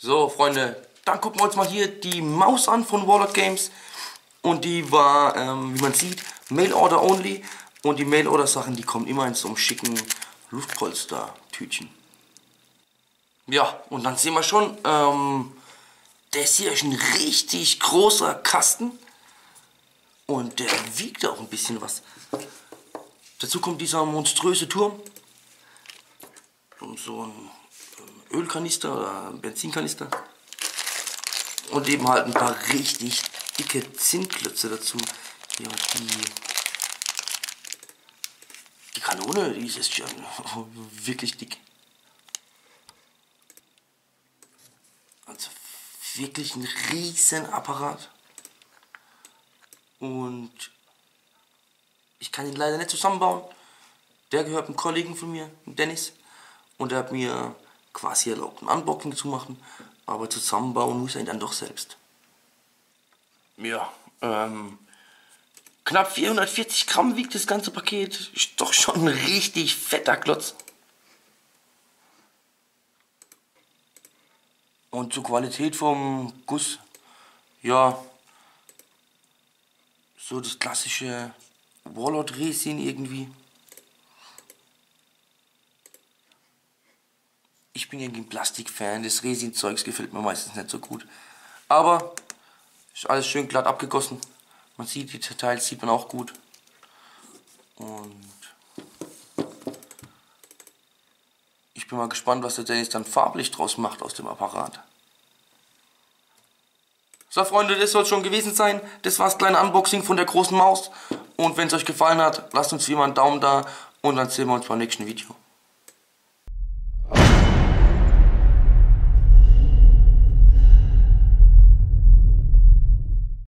So, Freunde, dann gucken wir uns mal hier die Maus an von Warlord Games. Und die war, wie man sieht, Mail-Order only. Und die Mail-Order-Sachen, die kommen immer in so einem schicken Luftpolster-Tütchen. Ja, und dann sehen wir schon, das hier ist ein richtig großer Kasten. Und der wiegt auch ein bisschen was. Dazu kommt dieser monströse Turm. Und so ein Ölkanister oder Benzinkanister. Und eben halt ein paar richtig dicke Zinnklötze dazu. Ja, die Kanone, die ist schon wirklich dick. Also wirklich ein riesen Apparat. Und ich kann ihn leider nicht zusammenbauen. Der gehört einem Kollegen von mir, Dennis. Und der hat mir quasi erlaubt, ein Unboxing zu machen. Aber zusammenbauen muss er ihn dann doch selbst. Ja, knapp 440 Gramm wiegt das ganze Paket. Ist doch schon ein richtig fetter Klotz. Und zur Qualität vom Guss, ja, so das klassische Warlord Resin irgendwie. Ich bin irgendwie ein Plastikfan, das Resin-Zeugs gefällt mir meistens nicht so gut. Aber ist alles schön glatt abgegossen. Man sieht, die Details sieht man auch gut. Und ich bin mal gespannt, was der Dennis dann farblich draus macht aus dem Apparat. So Freunde, das soll es schon gewesen sein. Das war das kleine Unboxing von der großen Maus. Und wenn es euch gefallen hat, lasst uns wie immer einen Daumen da und dann sehen wir uns beim nächsten Video.